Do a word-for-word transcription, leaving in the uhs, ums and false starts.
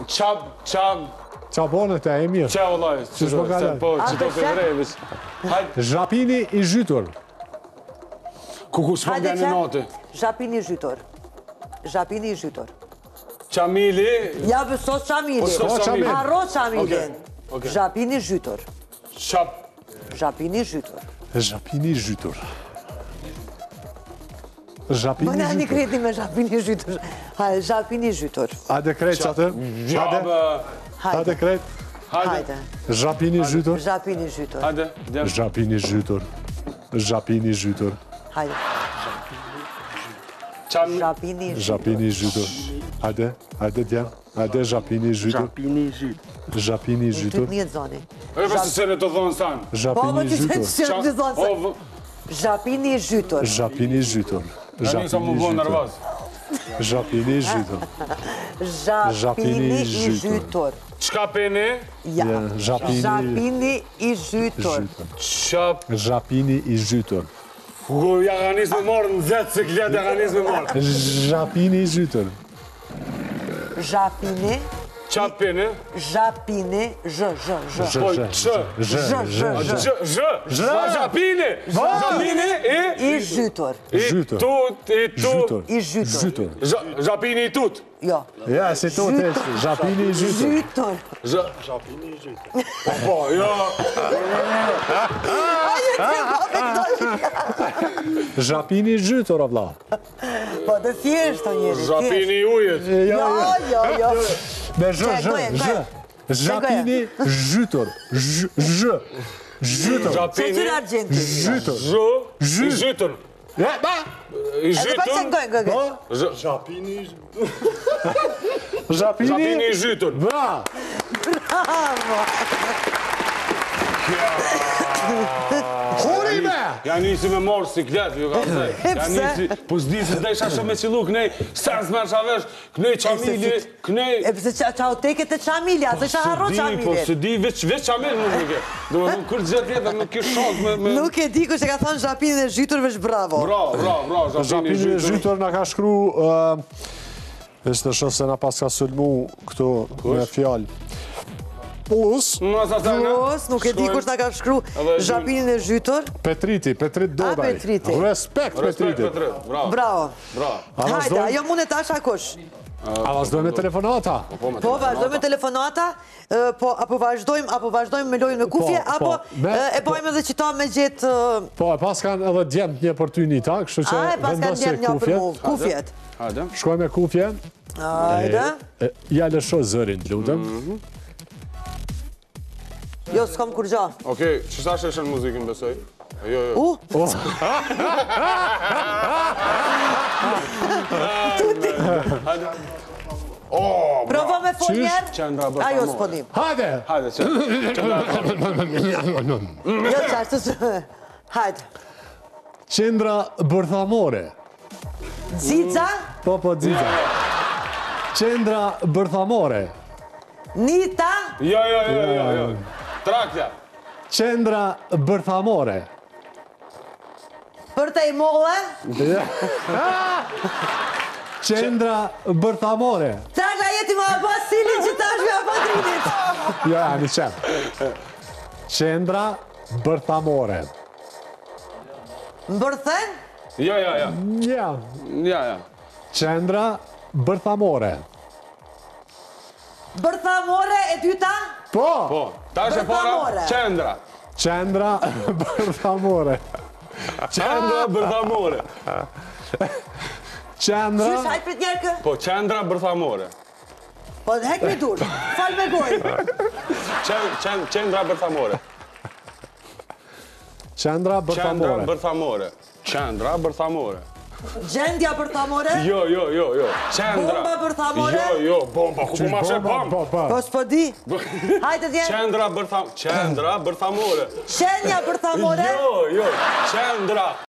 Qa, qa, Qa bonët e, e mirë. qa vëllaj. Që shpo ka dalë? Po, që do të vrejvis. Hajde, Zhapini i zhytur. ku ku shpo nga në natë. Zhapini i zhytur. Zhapini i zhytur. Qamili. Ja, bë, sos qamili. Po, sos qamili. Harro qamilin. Okej, okej. Zhapini i zhytur. Qap, Zhapini i zhytur. Zhapini i zhytur. Zhapini Bëna i një zhytur. kreti me zhapini i zhytur. Hajde, zhapini i zhytur. Hajde krejt që atë. Hajde. gjabë. Hajde krejt. Hajde, Hajde. Zhapini i zhytur. Zhapini i zhytur. hajde. Djem. Zhapini i zhytur. Zhapini i zhytur. Hajde. Qam, Zhapini i zhytur. Zhapini i zhytur. Hajde, hajde djem. Hajde zhapini i zhytur. Gjapini i zhyt. Zhapini i Ty zhytur. të njëtë zoni. e përse se në të thonë sanë. Po, Zhapini më i ty të zhytur. që të zonë se. O, Zhapini i zhytur. Zhapini i zhytur. Tani sa më Zhapini i bënë zhytur. nervoz. Zhapini i zhytur. Zhapini i zhytur. Qka peni? Ja. Ja, Zhapini Zhapini i zhytur. zhytur. Qap. Zhapini i zhytur. U, ja ka nisë me morë në zetë se kletë ja ka nisë me morë. Zhapini i zhytur. Zhapini. Qap peni? Zhapini. Zh, zh, zh. Po, Zh, që? zh, Zh, zh, zh. Zhë, zhë, zhë, zhapini. Zhapini i? I zhytur. I Zhytur. tut, i Zhytur. tut. I zhytur. Zhytur. Zha- Zhapini i tut. Jo. Ja, si to të eshte. Zhapini i zhytur. Zhytur. Zha- Gjapini i zhyt. Po, jo. Zhapini i zhytur, o vlla. Po, dhe thjesht të njeri. Zhapini i ujet. Jo, jo, jo. Me zh, Qaj, zh, goje, zh. goje. Zhapini zhytur. Zh, zh. Zhytur. Zhapini Qëtyr argenti. Zhytur. Zhu, i zhytur. Ja, ba. I Edhe pa që zhytur. ngoj, ngoj, ngoj. Zh- Gjapini i zhyt. Zhapini Zhapini. i zhytur. Bra. Huri me. Ja nisi me morë si kletë, ju ka thej. Ja Pse? nisi, po s'di se dhe isha shumë me qilu, kënej sens me shavesh, kënej qamili, kënej... E pëse qa qa o teket e qamilja, se qa harro Po s'di, po qamilin. s'di, veç, veç qamil nuk nuk e. Do me kur gjithë tjetër nuk kish shans me... me... Nuk e di ku që ka thonë zhapinin e zhytur veç bravo. Bravo, bravo, bravo, Zhapini i Zhapini i zhytur. zhytur na ka shkru... Ishte shoh se na pas ka sulmu këtu me fjalë. Us, Në sa sa në... Plus, nuk e di kush na ka shkru Edhe zhy- zhapinin e zhytur. Petriti, Petrit Dobaj. Petriti. Respekt Respekt, Petritit. Petrit, bravo. Bravo. Bravo. A Hajde, vazhdojmë? ajo mund e tash akush. A vazhdojmë me telefonata? Po, vazhdojmë me telefonata, e, po, apo vazhdojmë, apo vazhdojmë me lojën me kufje, Po, apo po, me- e, e bojmë edhe qita me gjetë... e, Po, e pas kanë edhe djemt një opportunita, kështu që A, e pas kanë vendosje djemë një për mu, kufjet. kufjet. Hajde. Shkoj me kufje. Hajde. E, Ja lësho zërin, lutem. Jo, s'kom kur gja. Okej, qësa sheshen muzikën besoj? Jo, jo. U, Hajde. Oh, provo me fol njerë. Qendra bërtamore. Ajo s'ponim. Hajde! Hajde, qendra. Jo, qashtu së... Hajde. Qendra bërthamore. Zica, Po, po, dzita. Qendra bërthamore. Nita, Jo, jo, jo, jo, jo. Traktja. Qendra bërthamore. për të i molle, Qendra bërthamore. trakla jeti ma pas silin që ta është me apatrinit. Jo, ja, një qenë. Qendra bërthamore. Mbërthen, Jo, jo, jo. Ja. Ja, ja. Qendra bërthamore. bërthamore e dyta, Po! Po, tash e para, Bërthamore. qendra. Qendra bërthamore. Qendra bërthamore. Qendra... qysh hajt për njerë kë? Po, qendra bërthamore. Po, hek me dur, fal me goj. Qen- qen- Qendra bërthamore. Qendra Qendra bërthamore. bërthamore. Qendra bërthamore. Gjendja bërthamore, Jo, jo, jo, jo. Qendra. Bomba bërthamore? Jo, jo, bomba. Ku po ma shë Bomba, bomba? po, po. po s'po di. Hajde djenë, Qendra bërthamore. Qendra bërthamore. shenja bërthamore. Jo, jo. Qendra.